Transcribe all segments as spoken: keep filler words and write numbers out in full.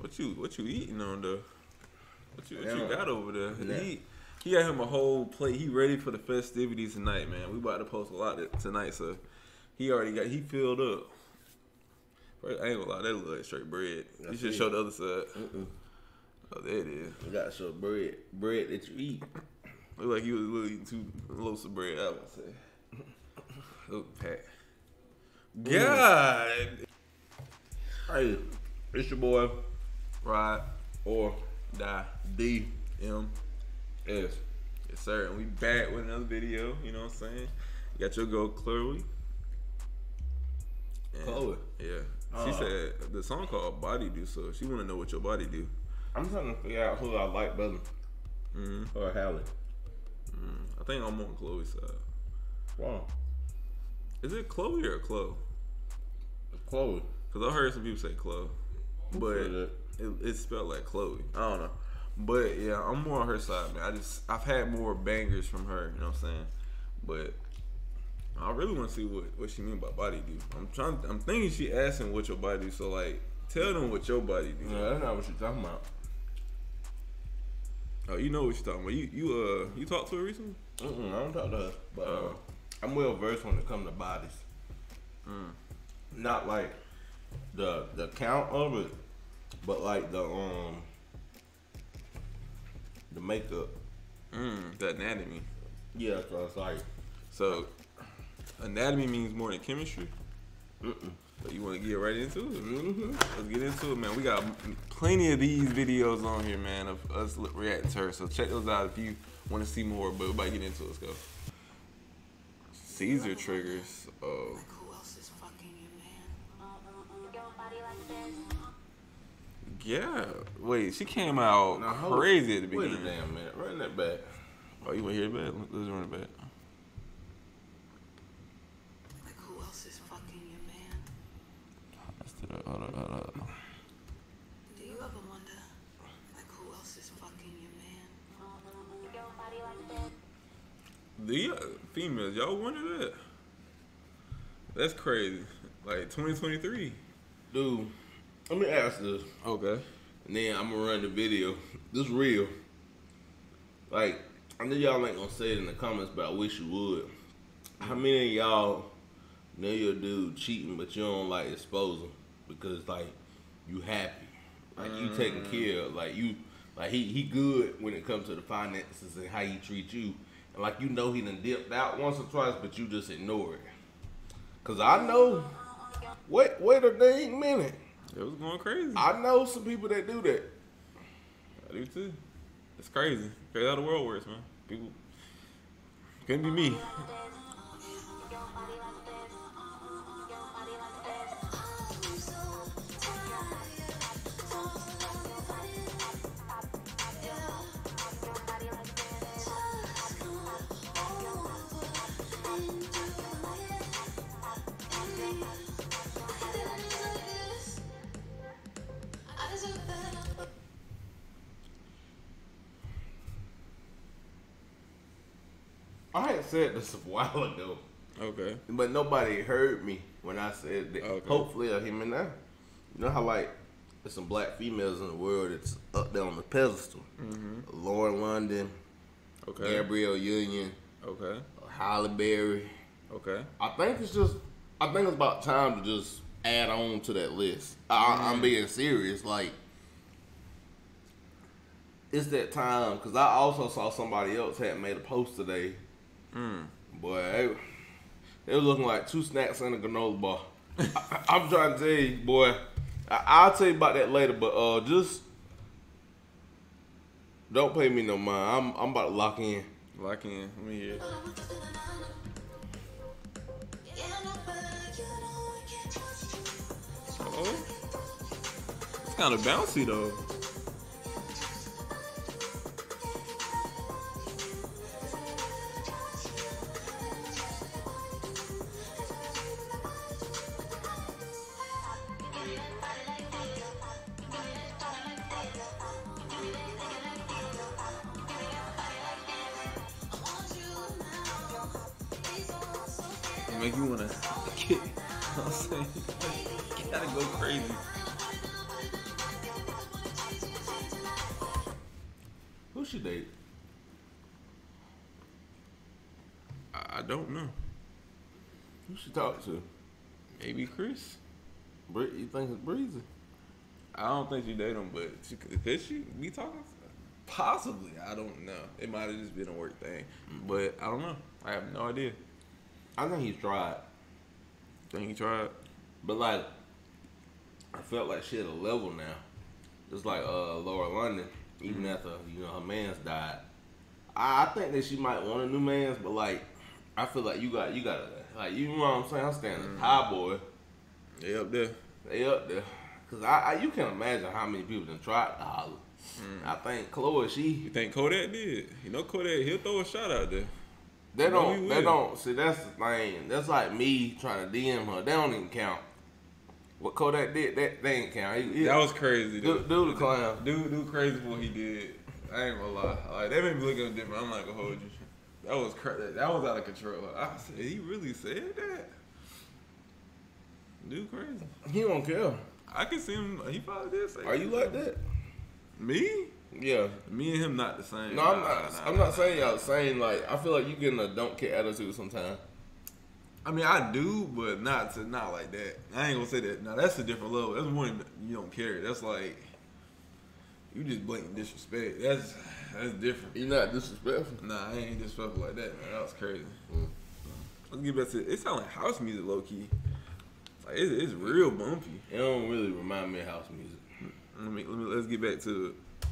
What you what you eating on though? What you what you Yeah. got over there? Yeah. He he got him a whole plate. He ready for the festivities tonight, man. We about to post a lot tonight, so he already got he filled up. I ain't gonna lie, that look like straight bread. That's you should it. show the other side. Mm-mm. Oh, there it is. You got some bread, bread that you eat. Look like you was really eating two loaves of bread, I would say. Oh, Pat. God. Hey, it's your boy, Rod or Die D M. S. Yes, sir. And we back with another video. You know what I'm saying? You got your girl Chloe. And, Chloe? Yeah. She Uh. said the song called Body Do, so she want to know what your body do. I'm trying to figure out who I like better. Mm-hmm. Or Hallie. Mm, I think I'm on Chloe's side. Wow. Is it Chloe or Chloe? Chloe. Because I heard some people say Chloe. But said that? it, it's spelled like Chloe. I don't know. But yeah, I'm more on her side, man. I just I've had more bangers from her, you know what I'm saying? But I really want to see what, what she mean by body do. I'm trying I'm thinking she asking what your body do, so like tell them what your body do. Yeah, that's not what you're talking about. Oh, you know what you're talking about. You you uh you talked to her recently? Mm-mm, I don't talk to her. But uh, Oh. I'm well versed when it comes to bodies. Mm. Not like the the count of it, but like the um the makeup. Mm, the anatomy. Yeah, so it's like So anatomy means more than chemistry. mm-mm. But you want to get right into it? Mm-hmm. Let's get into it, man. We got plenty of these videos on here, man, of us reacting to her. So check those out if you want to see more. But we about to get into it. Let's go. Caesar triggers. Oh. Who else is fucking you, man? Your body like this. Yeah. Wait, she came out Now, hold- crazy at the Wait a beginning. damn minute. Run that back. Oh, you want to hear it back? Let's run it back. Like who else is fucking you, man? Let's do that. Hold up, hold up. Do you ever wonder, like who else is fucking you, man? Your body like this. The uh, females, y'all wonder that? That's crazy. Like twenty twenty-three. Dude, let me ask this. Okay. And then I'm gonna run the video. This real. Like, I know y'all ain't gonna say it in the comments, but I wish you would. How many of y'all know your dude cheating, but you don't like expose him because like you happy, like you taking care of, like you, like he he good when it comes to the finances and how he treat you, and like you know he done dipped out once or twice, but you just ignore it. Cause I know. Wait, wait a dang minute. It was going crazy. I know some people that do that. I do too. It's crazy. Crazy how the world works, man. People couldn't be me. I had said this a while ago, Okay. but nobody heard me when I said that. Okay. Hopefully, I hear me now. You know how like there's some black females in the world that's up there on the pedestal. Mm-hmm. Lauren London, Okay. Gabrielle Union, Okay. Halle Berry. Okay. I think it's just, I think it's about time to just add on to that list. I, I'm being serious. Like, it's that time because I also saw somebody else had made a post today. Mm. Boy, they, they was looking like two snacks and a granola bar. I, I'm trying to tell you, boy. I, I'll tell you about that later, but uh, just don't pay me no mind. I'm I'm about to lock in. Lock in. Let me hear it. Oh. It's kind of bouncy though. Make you wanna get, you know what I'm saying? You gotta go crazy. she date? I, I don't know. Who she talk to? Maybe Chris. Bre- you think it's Breezy? I don't think she date him, but she, could she be talking? Possibly. I don't know. It might have just been a work thing, but I don't know. I have no idea. I think he's tried. Think he tried? But like, I felt like she at a level now. Just like uh, Laura London, even Mm-hmm. after you know her man's died. I, I think that she might want a new man's, but like, I feel like you got you got to like you know what I'm saying. I'm standing Mm-hmm. high boy. They up there. They up there. Cause I, I you can imagine how many people done tried to holler. Mm. I think Chloe, You she think Kodak did? You know Kodak, he'll throw a shot out there. they No, don't he they will. don't see that's the thing. That's like me trying to D M her. They don't even count. What Kodak did, that they ain't count. He, he, That was crazy. dude, Dude, dude the clown. dude, dude crazy for what he did. I ain't gonna lie. Like, that made me look at him different. I'm not gonna hold you. That was crazy. That was out of control. I said, he really said that? Dude, crazy. He don't care. I can see him. He probably did say. Are you like that? Me? Yeah. Me and him not the same. No, I'm Nah, not. nah, I'm nah. not saying y'all saying like. I feel like you getting a don't care attitude sometimes. I mean, I do, but not to not like that. I ain't gonna say that. Now that's a different level. That's one you don't care. That's like you just blatant disrespect. That's that's different. You're not disrespectful. Nah, I ain't disrespectful like that, man. That was crazy. Mm. Let's get back to it. It sound like house music, low key. Like it's, it's real bumpy. It don't really remind me of house music. Let me, let me let's get back to it.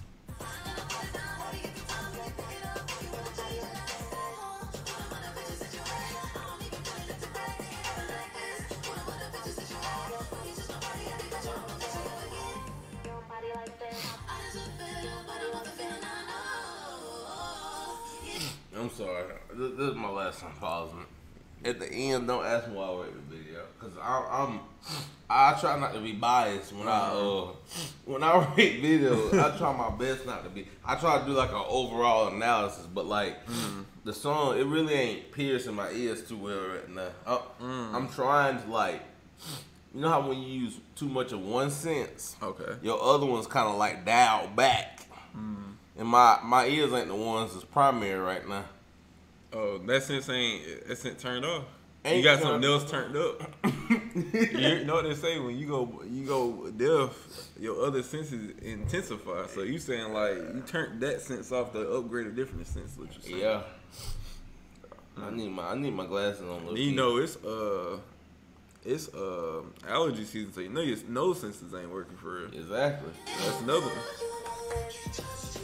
I'm sorry. This, this is my last time pausing. At the end, don't ask me why I rate the video, cause I, I'm I try not to be biased when I uh when I rate videos. I try my best not to be. I try to do like an overall analysis, but like the song, it really ain't piercing my ears too well right now. I, I'm trying to like, you know how when you use too much of one sense, Okay. your other one's kind of like dialed back, and my my ears ain't the ones that's primary right now. Oh, that sense ain't that sense turned off. Ain't you got turned- something else turned up. You know what they say when you go you go deaf, your other senses intensify. So you saying like you turned that sense off to upgrade a different sense. What you saying? Yeah. I need my I need my glasses on. Low You key. know it's uh it's uh allergy season, so you know your nose senses ain't working for real. Exactly. That's another one.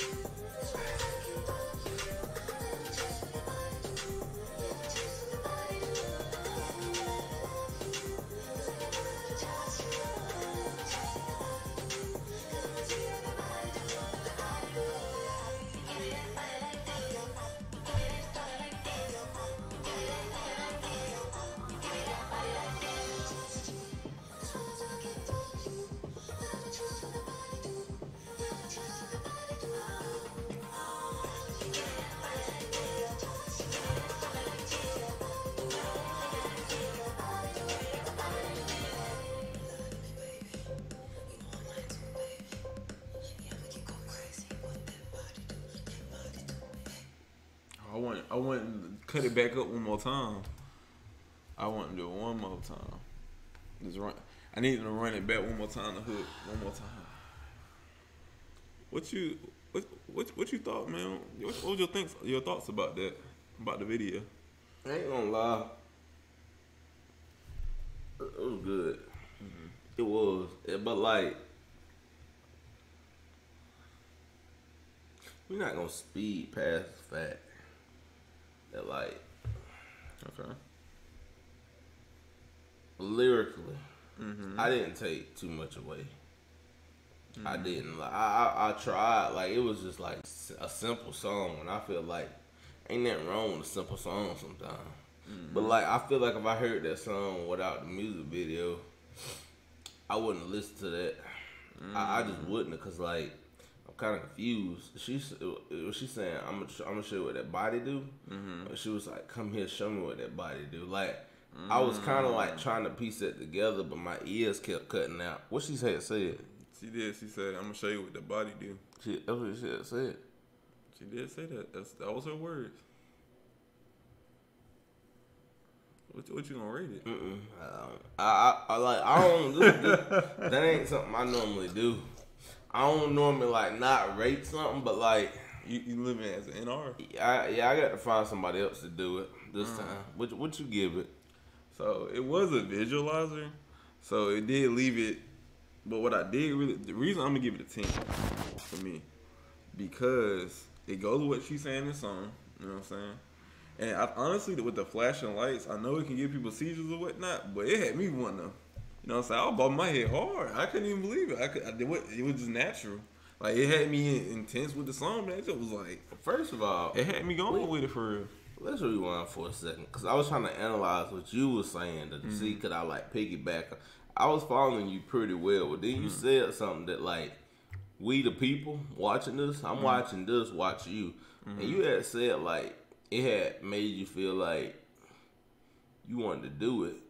I want I want to cut it back up one more time. I want to do it one more time. Just run. I need to run it back one more time. The hook one more time. What you what what what you thought, man? What, what was your thinks your thoughts about that about the video? I ain't gonna lie. It it was good. It was, It- but like, we're not gonna speed past the fact that like Okay. lyrically, Mm-hmm. I didn't take too much away. I didn't. Like, I, I I tried. Like it was just like s- a simple song, and I feel like ain't nothing wrong with a simple song sometimes. But like I feel like if I heard that song without the music video, I wouldn't have listened to that. I, I just wouldn't, have, cause like I'm kind of confused. She's was she saying I'm gonna I'm gonna show you what that body do. Mm-hmm. She was like, "Come here, show me what that body do." Like I was kind of like trying to piece it together, but my ears kept cutting out. What she said said. She did. She said, "I'm gonna show you what the body do." She, that's what she had said. She did say that. That's, that was her words. What, what you gonna rate it? Mm-mm. I, I, I like. I don't. This, this, that ain't something I normally do. I don't normally like not rate something, but like you, you living as an N R. I, yeah, I got to find somebody else to do it this mm. time. What what you give it? So it was a visualizer, so it did leave it. But what I did really, the reason I'm gonna give it a ten for me, because it goes with what she's saying in the song. You know what I'm saying? And I, honestly, with the flashing lights, I know it can give people seizures or whatnot, but it had me wanting to, you know what I'm saying? I was bobbing my head hard. I couldn't even believe it. I could, I did what, it was just natural. Like, it had me intense with the song, man. It just was like, first of all, it had me going wait, with it for real. Let's rewind for a second, because I was trying to analyze what you were saying to mm-hmm. see could I, like, piggyback. I was following you pretty well, but then mm-hmm. you said something that, like, we the people watching this, I'm mm-hmm. watching this, watch you. Mm-hmm. And you had said, like, it had made you feel like you wanted to do it.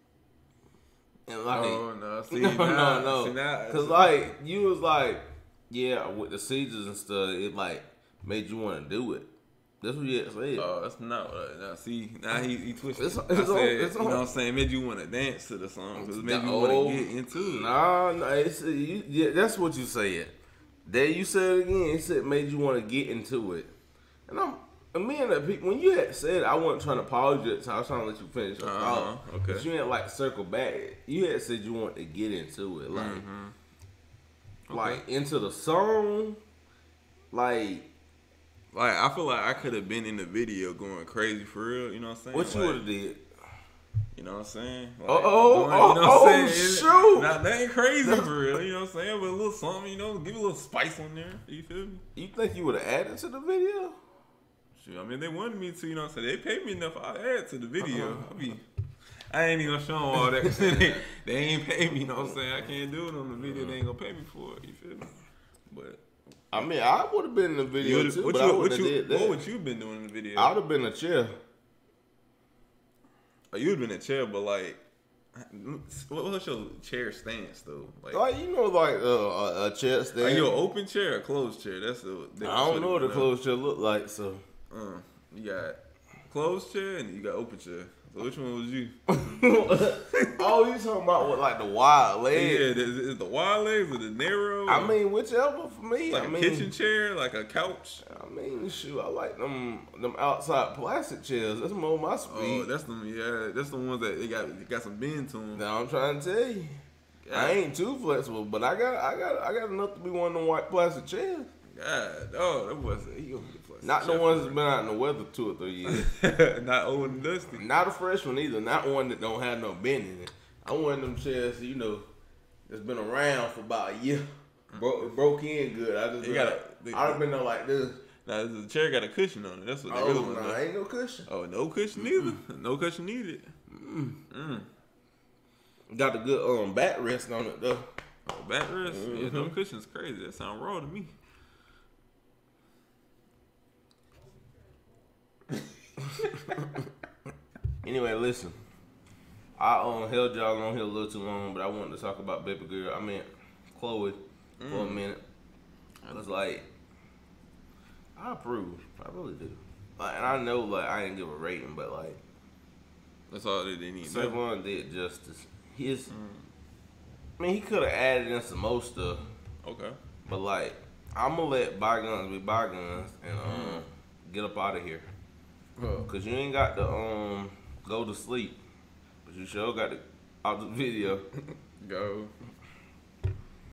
And like, oh, no, see, no, nah, no, see, nah, no. Because, like, you was like, yeah, with the seizures and stuff, it, like, made you want to do it. That's what you had said. Oh, that's not what I, now, see, now he, he twisted. It's, it's I said, on, it's you know what I'm saying, made you want to dance to the song. Because it made you want to get into it. Nah, nah, it's, you, yeah, that's what you said. There you said it again. It said made you want to get into it. And I'm, and me and the people, when you had said, I wasn't trying to pause you, so I was trying to let you finish your uh-huh, thought. Okay. But you had like circle back. You had said you wanted to get into it. Like, mm-hmm. okay. like into the song. Like, Like, I feel like I could have been in the video going crazy for real, you know what I'm saying? What you like, would have did? You know what I'm saying? Like, oh, oh, going, oh, you know what oh, I'm saying? shoot. Now, that ain't crazy for real, you know what I'm saying? But a little something, you know, give a little spice on there, you feel me? You think you would have added to the video? Shoot, I mean, they wanted me to, you know what I'm saying? They paid me enough, I'll add to the video. Uh-huh. I mean, I ain't even gonna show them all that. they, they ain't pay me, you know what I'm saying? I can't do it on the video, they ain't gonna pay me for it, you feel me? But I mean, I would have been in the video too, what but you, I what wouldn't you, have did that. What would you been doing in the video? I would have been a chair. Oh, you would have been a chair, but like, what, what's your chair stance though? Like, like you know, like uh, a, a chair stand. Are you an open chair or a closed chair? That's the. That's I don't know what a closed chair look like, so. Uh, you got closed chair and you got open chair. So which one was you? Oh, you talking about what, like the wide legs? Yeah, is, is the wide legs or the narrow? I mean, whichever for me. Like I a mean, kitchen chair, like a couch. I mean, shoot, I like them them outside plastic chairs. That's more my speed. Oh, that's them. Yeah, that's the ones that they got they got some bend to them. Now I'm trying to tell you, God. I ain't too flexible, but I got I got I got enough to be one of them white plastic chairs. God, oh, that was he gonna be plastic. Not the ones that's been out in the weather two or three years. Not old and dusty. Not a fresh one either. Not one that don't have no bend in it. I want them chairs, you know, that's been around for about a year. Broke broke in good. I just got like, I've been there like this. Now the chair got a cushion on it. That's what they oh, really want. No, ain't no cushion. Oh, no cushion either. Mm-mm. No cushion needed. Mm. Mm. Got a good um back rest on it though. Oh, back rest? Mm-hmm. Yeah, no cushion's crazy. That sound raw to me. Anyway, listen. I um held y'all on here a little too long, but I wanted to talk about baby girl. I mean, Chloe mm. for a minute. I was like, I approve. I really do. Like, and I know, like, I didn't give a rating, but like, that's all they didn't need. Savon did justice. His, mm. I mean, he could have added in some more stuff. Okay. But like, I'm gonna let bygones be bygones and um mm. get up out of here. Bro. Cause you ain't got to um go to sleep, but you sure got to out the video. Go.